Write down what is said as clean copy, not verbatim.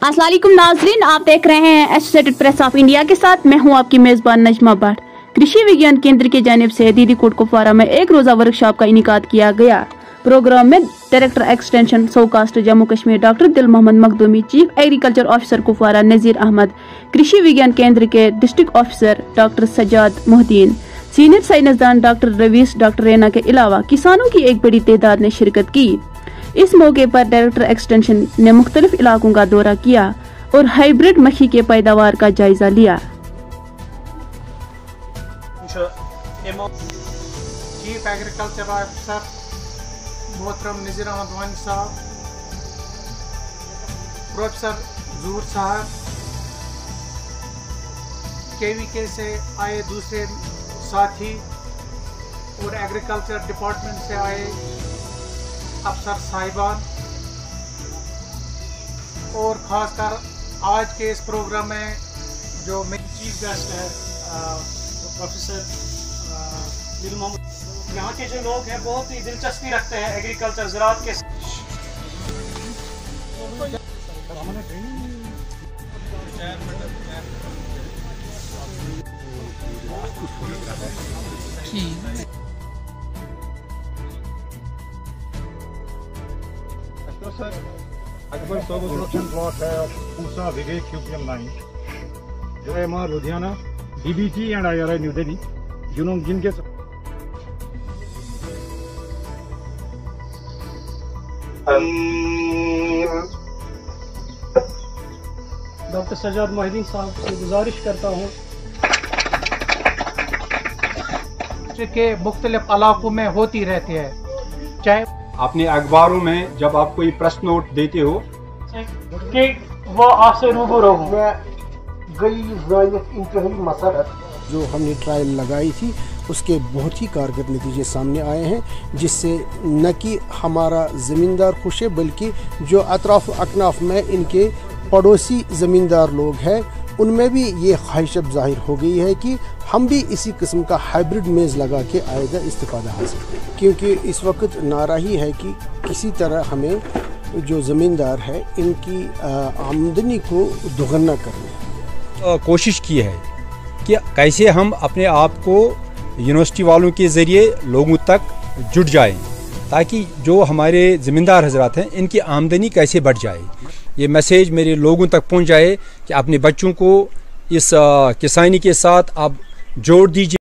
अस्सलाम वालेकुम नाज़रीन, आप देख रहे हैं एसोसिएटेड प्रेस ऑफ इंडिया के साथ। मैं हूं आपकी मेजबान नजमा भट्ट। कृषि विज्ञान केंद्र की जानिब से दीदी कोट कुपवारा में एक रोजा वर्कशॉप का इनेकाद किया गया। प्रोग्राम में director extension SKUAST Jammu Kashmir doctor Dil Mohammad Makhdoomi, chief agriculture officer Kupwara Nazir Ahmad, Krishi Vigyan Kendra के district officer doctor Sajjad Mohiuddin, senior साइंसदान डॉक्टर रवीस, डॉक्टर रेना के अलावा किसानों की एक बड़ी तादाद ने शिरकत की। इस मौके पर डायरेक्टर एक्सटेंशन ने मुख्तलिफ इलाकों का दौरा किया और हाइब्रिड मक्खी के पैदावार का जायजा लिया। चीफ एग्रीकल्चर ऑफिसर मोहतरम नज़ीर अहमद वानी साहब, प्रोफेसर जूर साहब, KVK से आए दूसरे साथी और एग्रीकल्चर डिपार्टमेंट से आए अफसर साहिबान, और ख़ासकर आज के इस प्रोग्राम में जो मेन चीफ गेस्ट है प्रोफेसर दिल मोहम्मद। यहाँ के जो लोग हैं बहुत ही दिलचस्पी रखते हैं एग्रीकल्चर ज़राअत के। सर अकबर सब प्रोडक्शन प्लॉट है पूसा विवेक क्यूबियम लाइन जो है हमारा Ludhiana DBG and IRI new Delhi जिनके डॉक्टर सज्जाद मोहद्दीन साहब से गुजारिश करता हूँ के मुख्तलिफ इलाकों में होती रहती है। चाहे अपने अखबारों में जब आप कोई प्रेस नोट देते हो कि वो आपसे रूबरू हो, इंतहाई मसरत जो हमने ट्रायल लगाई थी उसके बहुत ही कारगर नतीजे सामने आए हैं, जिससे न कि हमारा ज़मींदार खुश है बल्कि जो अतराफ अकनाफ में इनके पड़ोसी ज़मींदार लोग हैं उनमें भी ये ख्वाहिश अब ज़ाहिर हो गई है कि हम भी इसी किस्म का हाइब्रिड मेज़ लगा के आएगा इस्तिफ़ादा हासिल, क्योंकि इस वक्त नारा ही है कि किसी तरह हमें जो ज़मींदार है इनकी आमदनी को दोगुना करना कोशिश की है कि कैसे हम अपने आप को यूनिवर्सिटी वालों के ज़रिए लोगों तक जुट जाएं, ताकि जो हमारे ज़मींदार हजरात हैं इनकी आमदनी कैसे बढ़ जाए। ये मैसेज मेरे लोगों तक पहुंच जाए कि अपने बच्चों को इस किसानी के साथ आप जोड़ दीजिए।